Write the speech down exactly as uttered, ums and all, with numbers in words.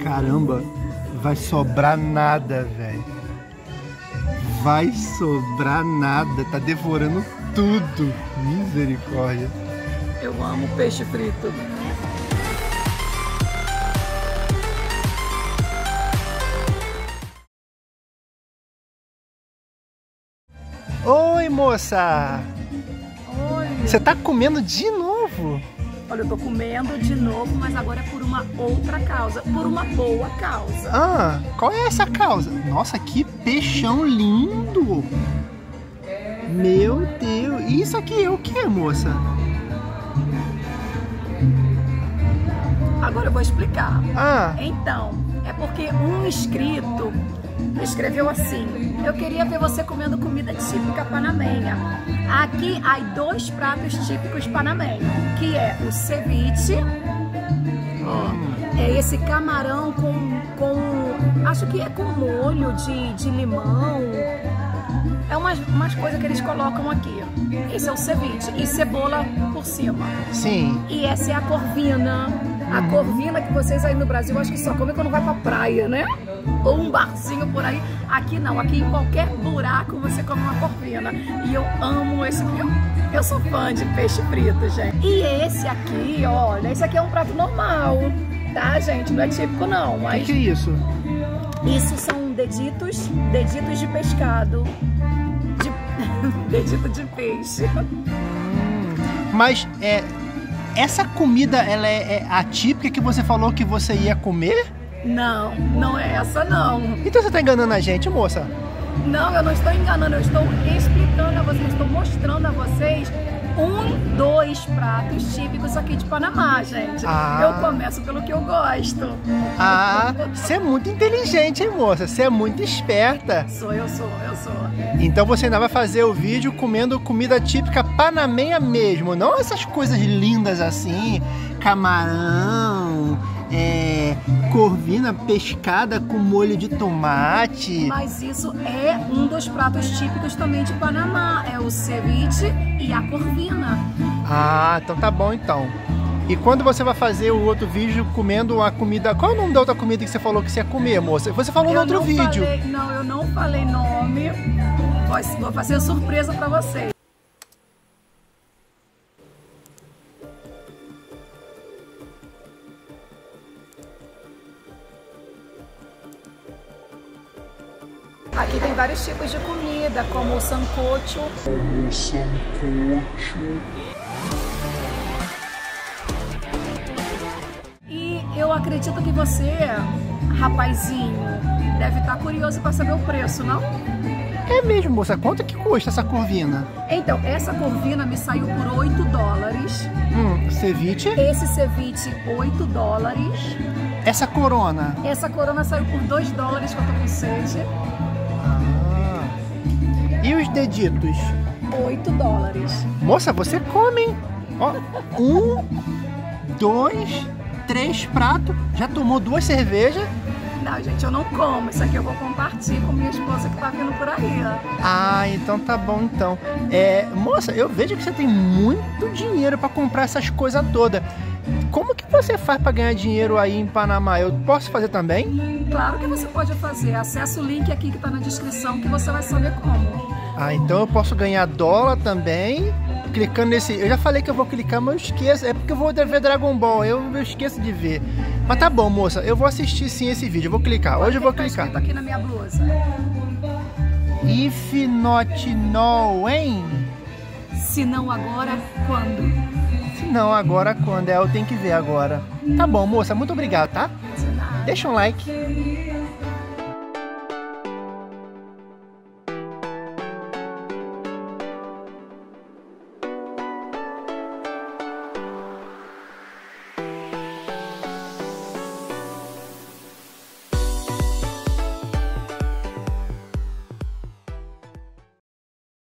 Caramba, vai sobrar nada, velho. Vai sobrar nada, tá devorando tudo. Misericórdia. Eu amo peixe frito. Oi, moça! Olha. Você tá comendo de novo? Olha, eu tô comendo de novo, mas agora é por uma outra causa, por uma boa causa. Ah, qual é essa causa? Nossa, que peixão lindo! Meu Deus, e isso aqui é o que, moça? Agora eu vou explicar. Ah. Então, é porque um inscrito escreveu assim: eu queria ver você comendo comida típica panamenha. Aqui há dois pratos típicos panamenhos, que é o ceviche, ó, é esse camarão com, com acho que é com molho de, de limão. É umas, umas coisas que eles colocam aqui. Esse é o ceviche e cebola por cima. Sim. E essa é a corvina. A corvina que vocês aí no Brasil acho que só comem quando vai pra praia, né? Ou um barzinho por aí. Aqui não, aqui em qualquer buraco você come uma corvina. E eu amo esse. Eu, eu sou fã de peixe frito, gente. E esse aqui, olha, esse aqui é um prato normal, tá, gente? Não é típico não, mas... O que, que é isso? Isso são deditos, deditos de pescado. De... dedito de peixe. Hum, mas é... essa comida, ela é, é atípica que você falou que você ia comer? Não, não é essa não. Então você tá enganando a gente, moça? Não, eu não estou enganando, eu estou explicando a vocês, estou mostrando a vocês um, dois pratos típicos aqui de Panamá, gente. Ah. Eu começo pelo que eu gosto. Ah, você é muito inteligente, hein, moça? Você é muito esperta. Sou, eu sou, eu sou. Então você ainda vai fazer o vídeo comendo comida típica panamenha mesmo, não essas coisas lindas assim, camarão, é, corvina pescada com molho de tomate. Mas isso é um dos pratos típicos também de Panamá, é o ceviche e a corvina. Ah, então tá bom então. E quando você vai fazer o outro vídeo comendo uma comida... Qual é o nome da outra comida que você falou que você ia comer, moça? Você falou Eu no outro não vídeo. Falei, não, eu não falei nome. Vou fazer surpresa pra vocês. Aqui tem vários tipos de comida, como o sancocho. Como o sancocho. E eu acredito que você, rapazinho, deve estar curioso para saber o preço, não? É mesmo, moça. Quanto que custa essa corvina? Então, essa corvina me saiu por oito dólares. Hum, ceviche? Esse ceviche, oito dólares. Essa corona? Essa corona saiu por dois dólares, que eu tô com sede. Ah. E os deditos? oito dólares. Moça, você come, hein? Ó, um, dois, três pratos. Já tomou duas cervejas? Não, gente, eu não como. Isso aqui eu vou compartilhar com minha esposa que tá vindo por aí. Ah, então tá bom então. É, moça, eu vejo que você tem muito dinheiro pra comprar essas coisas todas. Como que você faz pra ganhar dinheiro aí em Panamá? Eu posso fazer também? Claro que você pode fazer. Acesse o link aqui que tá na descrição que você vai saber como. Ah, então eu posso ganhar dólar também, clicando nesse... Eu já falei que eu vou clicar, mas eu esqueço. É porque eu vou ver Dragon Ball, eu, eu esqueço de ver. Mas tá bom, moça, eu vou assistir sim esse vídeo, eu vou clicar. Hoje eu vou clicar. Tá aqui na minha blusa. If not now, hein? Se não agora, quando? Se não agora, quando? É, eu tenho que ver agora. Tá bom, moça, muito obrigado, tá? De nada. Deixa um like.